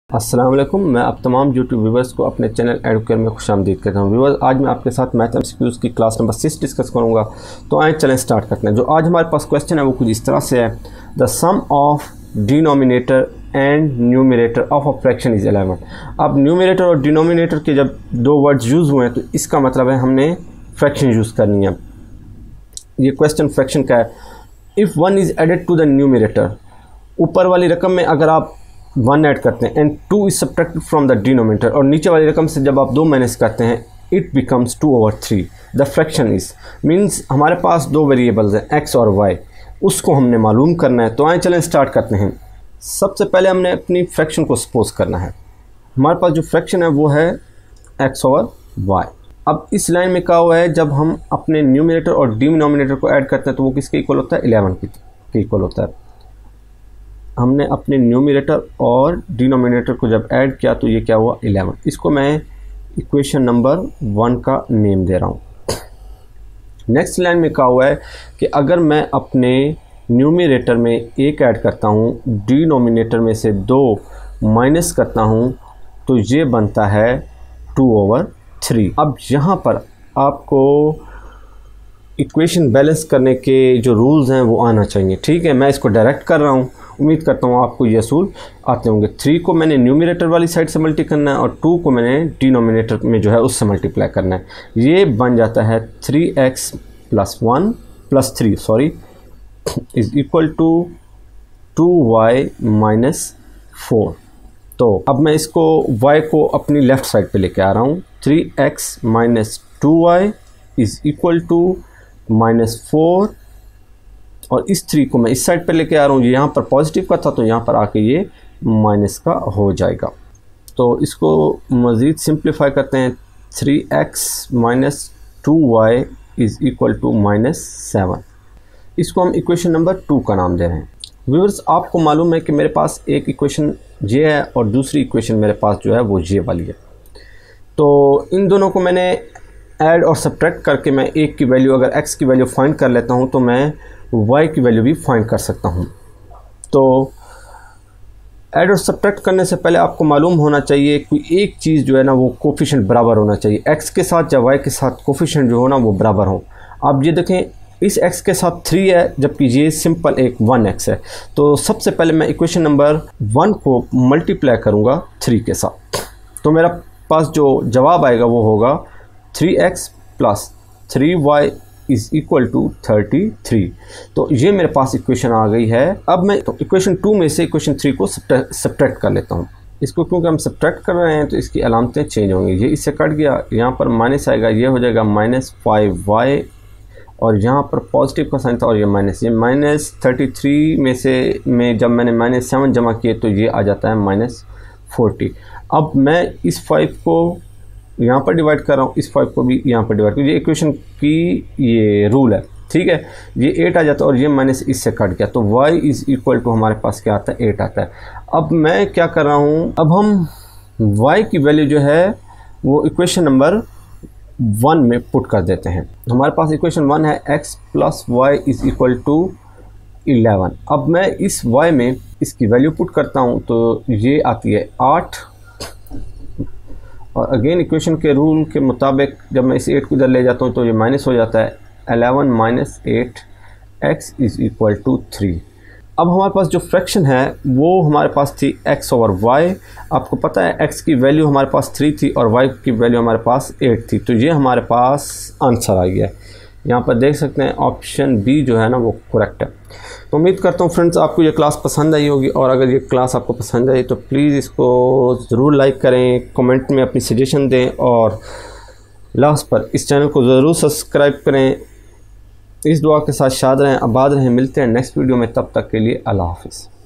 अस्सलाम वालेकुम। मैं अब तमाम यूट्यूब व्यूवर्स को अपने चैनल एडुकेयर में खुशामदीद कहता हूँ। व्यूवर्स, आज मैं आपके साथ मैथ एमसीक्यूज़ की क्लास नंबर 6 डिस्कस करूँगा। तो आए चलें स्टार्ट करते हैं। जो आज हमारे पास क्वेश्चन है वो कुछ इस तरह से है, the sum of denominator and numerator of a fraction is 11। अब न्यूमरेटर और डिनोमिनेटर के जब दो वर्ड्स यूज़ हुए हैं तो इसका मतलब है हमने फ्रैक्शन यूज़ करनी है। ये क्वेश्चन फ्रैक्शन का है। If one is added to the numerator, ऊपर वाली रकम में अगर आप 1 ऐड करते हैं and 2 is subtracted from the denominator, और नीचे वाली रकम से जब आप 2 माइनस करते हैं it becomes 2/3। The fraction is means हमारे पास दो वेरिएबल्स हैं x और y, उसको हमने मालूम करना है। तो आए चलें स्टार्ट करते हैं। सबसे पहले हमने अपनी फ्रैक्शन को सपोज करना है। हमारे पास जो फ्रैक्शन है वो है x और y। अब इस लाइन में क्या हुआ है, जब हम अपने न्यूमरेटर और डिनोमिनेटर को ऐड करते हैं तो वो किसके इक्वल होता है, 11 के इक्वल होता है। हमने अपने न्यूमरेटर और डिनोमिनेटर को जब ऐड किया तो ये क्या हुआ, 11। इसको मैं इक्वेशन नंबर 1 का नेम दे रहा हूँ। नेक्स्ट लाइन में क्या हुआ है कि अगर मैं अपने न्यूमरेटर में 1 ऐड करता हूँ, डिनोमिनेटर में से 2 माइनस करता हूँ, तो ये बनता है 2/3। अब यहाँ पर आपको इक्वेशन बैलेंस करने के जो रूल्स हैं वो आना चाहिए। ठीक है, मैं इसको डायरेक्ट कर रहा हूँ, उम्मीद करता हूँ आपको ये असूल आते होंगे। 3 को मैंने न्यूमरेटर वाली साइड से मल्टी करना है और 2 को मैंने डिनोमिनेटर में जो है उससे मल्टीप्लाई करना है। ये बन जाता है 3x + 1 + 3 is equal to 2y - 4। तो अब मैं इसको y को अपनी लेफ़्ट साइड पे लेके आ रहा हूँ। 3x - 2y is equal to -4, और इस 3 को मैं इस साइड पे लेके आ रहा हूँ। ये यहाँ पर पॉजिटिव का था तो यहाँ पर आके ये माइनस का हो जाएगा। तो इसको मज़ीद सिंप्लीफाई करते हैं। 3x - 2y is equal to -7। इसको हम इक्वेशन नंबर 2 का नाम दे रहे हैं। व्यूअर्स, आपको मालूम है कि मेरे पास एक इक्वेशन ये है और दूसरी इक्वेशन मेरे पास जो है वो ये वाली है। तो इन दोनों को मैंने ऐड और सब्ट्रैक्ट करके मैं एक की वैल्यू, अगर x की वैल्यू फाइंड कर लेता हूँ तो मैं y की वैल्यू भी फाइंड कर सकता हूँ। तो ऐड और सब्ट्रैक्ट करने से पहले आपको मालूम होना चाहिए कोई एक चीज़ जो है ना वो कोफिशिएंट बराबर होना चाहिए। x के साथ या y के साथ कोफिशिएंट जो हो ना वो बराबर हो। आप ये देखें, इस x के साथ 3 है जबकि ये सिंपल एक 1x है। तो सबसे पहले मैं इक्वेशन नंबर 1 को मल्टीप्लाई करूँगा 3 के साथ, तो मेरा पास जो जवाब आएगा वो होगा 3x + 3y is equal to 33। तो ये मेरे पास इक्वेशन आ गई है। अब मैं तो इक्वेशन 2 में से इक्वेशन 3 को सब्ट्रैक्ट कर लेता हूँ। इसको क्योंकि हम सब्ट्रैक्ट कर रहे हैं तो इसकी अलामतें चेंज होंगी। ये इससे कट गया, यहाँ पर माइनस आएगा, ये हो जाएगा -5y, और यहाँ पर पॉजिटिव का साइन था और ये माइनस। ये -33 में से जब मैंने -7 जमा किए तो ये आ जाता है -40। अब मैं इस 5 को यहाँ पर डिवाइड कर रहा हूँ, इस 5 को भी यहाँ पर डिवाइड कर, ये इक्वेशन की ये रूल है। ठीक है, ये 8 आ जाता है और ये माइनस इससे कट गया, तो y इज़ इक्वल टू हमारे पास क्या आता है, 8 आता है। अब मैं क्या कर रहा हूँ, अब हम y की वैल्यू जो है वो इक्वेशन नंबर 1 में पुट कर देते हैं। हमारे पास इक्वेशन 1 है x + y is equal to 11। अब मैं इस y में इसकी वैल्यू पुट करता हूँ तो ये आती है 8, और अगेन इक्वेशन के रूल के मुताबिक जब मैं इस 8 को इधर ले जाता हूँ तो ये माइनस हो जाता है। 11 - 8 x इज़ इक्वल टू 3। अब हमारे पास जो फ्रैक्शन है वो हमारे पास थी x और y। आपको पता है x की वैल्यू हमारे पास 3 थी और y की वैल्यू हमारे पास 8 थी, तो ये हमारे पास आंसर आ गया है। यहाँ पर देख सकते हैं ऑप्शन बी जो है ना वो करेक्ट है। तो उम्मीद करता हूँ फ्रेंड्स आपको ये क्लास पसंद आई होगी, और अगर ये क्लास आपको पसंद आई तो प्लीज़ इसको ज़रूर लाइक करें, कमेंट में अपनी सजेशन दें, और लास्ट पर इस चैनल को ज़रूर सब्सक्राइब करें। इस दुआ के साथ शाद रहें, आबाद रहें। मिलते हैं नेक्स्ट वीडियो में, तब तक के लिए अल्लाह हाफ़िज़।